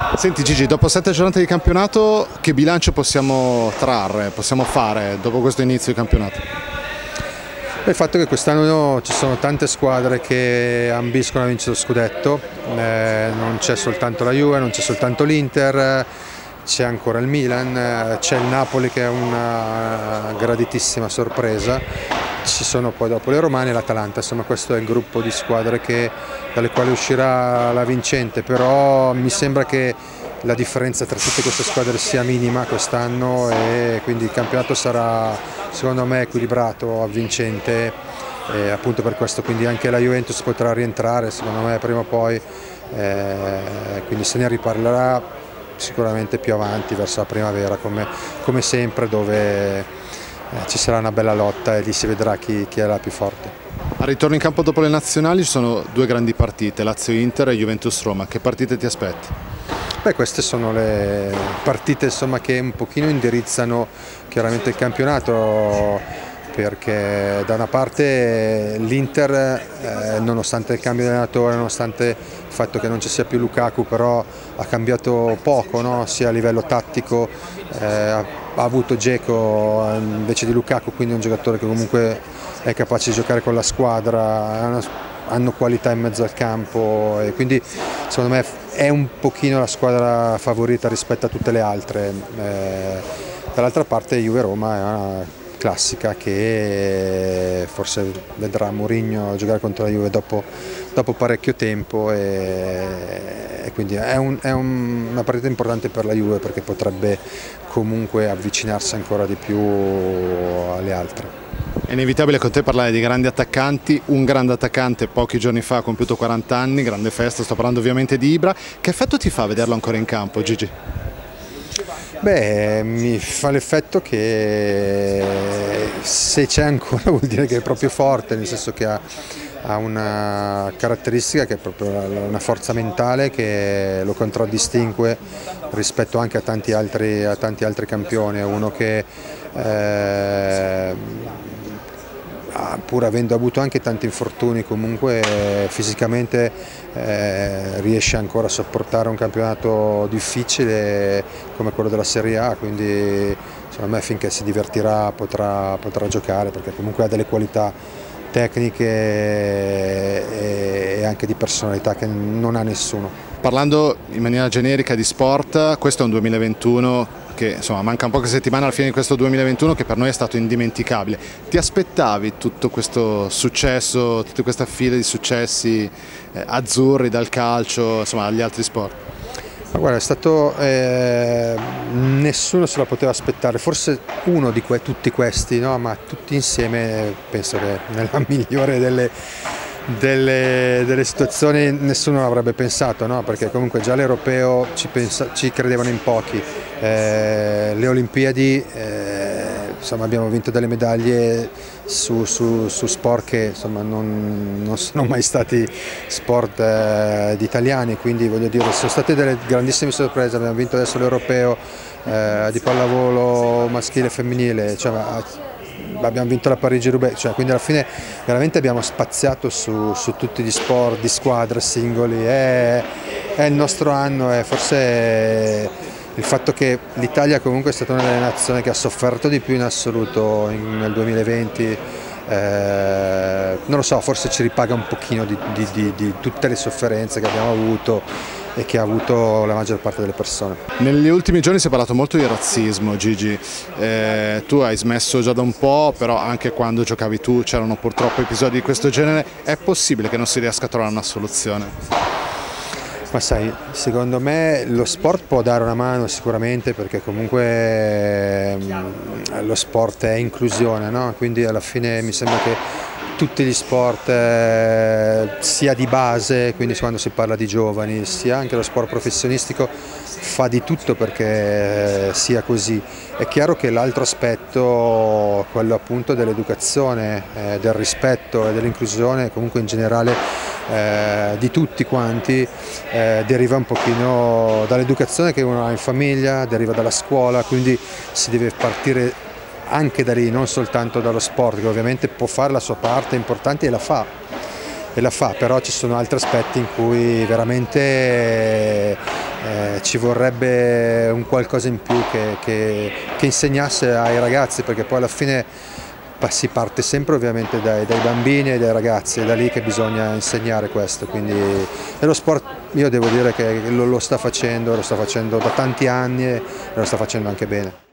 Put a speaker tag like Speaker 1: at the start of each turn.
Speaker 1: Senti Gigi, dopo 7 giornate di campionato, che bilancio possiamo trarre, possiamo fare dopo questo inizio di campionato?
Speaker 2: Il fatto che quest'anno ci sono tante squadre che ambiscono a vincere lo scudetto, non c'è soltanto la Juve, non c'è soltanto l'Inter, c'è ancora il Milan, c'è il Napoli che è una graditissima sorpresa, ci sono poi dopo le Romane e l'Atalanta, insomma questo è il gruppo di squadre dalle quali uscirà la vincente, però mi sembra che la differenza tra tutte queste squadre sia minima quest'anno e quindi il campionato sarà secondo me equilibrato, avvincente e appunto per questo quindi anche la Juventus potrà rientrare secondo me prima o poi, quindi se ne riparlerà sicuramente più avanti verso la primavera come sempre, dove ci sarà una bella lotta e lì si vedrà chi è la più forte.
Speaker 1: Al ritorno in campo dopo le nazionali ci sono due grandi partite, Lazio-Inter e Juventus-Roma. Che partite ti aspetti?
Speaker 2: Beh, queste sono le partite insomma, che un pochino indirizzano chiaramente il campionato, perché da una parte l'Inter, nonostante il cambio di allenatore, nonostante il fatto che non ci sia più Lukaku, però ha cambiato poco, no? Sia a livello tattico, ha avuto Dzeko invece di Lukaku, quindi è un giocatore che comunque è capace di giocare con la squadra, hanno qualità in mezzo al campo e quindi secondo me è un pochino la squadra favorita rispetto a tutte le altre. Dall'altra parte Juve-Roma è una classica che forse vedrà Mourinho giocare contro la Juve dopo parecchio tempo e quindi è una partita importante per la Juve perché potrebbe comunque avvicinarsi ancora di più alle altre.
Speaker 1: È inevitabile con te parlare di grandi attaccanti, un grande attaccante pochi giorni fa ha compiuto 40 anni, grande festa, sto parlando ovviamente di Ibra. Che effetto ti fa vederlo ancora in campo, Gigi?
Speaker 2: Beh, mi fa l'effetto che se c'è ancora vuol dire che è proprio forte, nel senso che ha una caratteristica che è proprio una forza mentale che lo contraddistingue rispetto anche a tanti altri campioni. È uno che pur avendo avuto anche tanti infortuni comunque fisicamente riesce ancora a sopportare un campionato difficile come quello della Serie A, quindi secondo me finché si divertirà potrà giocare perché comunque ha delle qualità tecniche e anche di personalità che non ha nessuno.
Speaker 1: Parlando in maniera generica di sport, questo è un 2021 che insomma manca poche settimane alla fine di questo 2021 che per noi è stato indimenticabile. Ti aspettavi tutto questo successo, tutte queste file di successi azzurri dal calcio, insomma agli altri sport?
Speaker 2: Ma guarda, è stato nessuno se la poteva aspettare, forse uno di tutti questi, no? Ma tutti insieme penso che nella migliore delle situazioni nessuno l'avrebbe pensato, no? Perché comunque già l'Europeo ci credevano in pochi, le Olimpiadi insomma, abbiamo vinto delle medaglie su sport che insomma, non sono mai stati sport di italiani, quindi voglio dire sono state delle grandissime sorprese, abbiamo vinto adesso l'Europeo di pallavolo maschile e femminile, cioè, abbiamo vinto la Parigi-Roubaix, cioè, quindi alla fine veramente abbiamo spaziato su tutti gli sport di squadra, singoli, è il nostro anno e forse il fatto che l'Italia comunque è stata una delle nazioni che ha sofferto di più in assoluto nel 2020, non lo so, forse ci ripaga un pochino di tutte le sofferenze che abbiamo avuto e che ha avuto la maggior parte delle persone.
Speaker 1: Negli ultimi giorni si è parlato molto di razzismo, Gigi, tu hai smesso già da un po', però anche quando giocavi tu c'erano purtroppo episodi di questo genere, è possibile che non si riesca a trovare una soluzione?
Speaker 2: Ma sai, secondo me lo sport può dare una mano sicuramente perché comunque lo sport è inclusione, no? Quindi alla fine mi sembra che tutti gli sport sia di base, quindi quando si parla di giovani, sia anche lo sport professionistico fa di tutto perché sia così. È chiaro che l'altro aspetto, quello appunto dell'educazione, del rispetto e dell'inclusione, comunque in generale di tutti quanti, deriva un pochino dall'educazione che uno ha in famiglia, deriva dalla scuola, quindi si deve partire anche da lì, non soltanto dallo sport, che ovviamente può fare la sua parte importante e la fa, però ci sono altri aspetti in cui veramente ci vorrebbe un qualcosa in più che insegnasse ai ragazzi, perché poi alla fine si parte sempre ovviamente dai bambini e dai ragazzi, è da lì che bisogna insegnare questo, quindi lo sport io devo dire che lo sta facendo da tanti anni e lo sta facendo anche bene.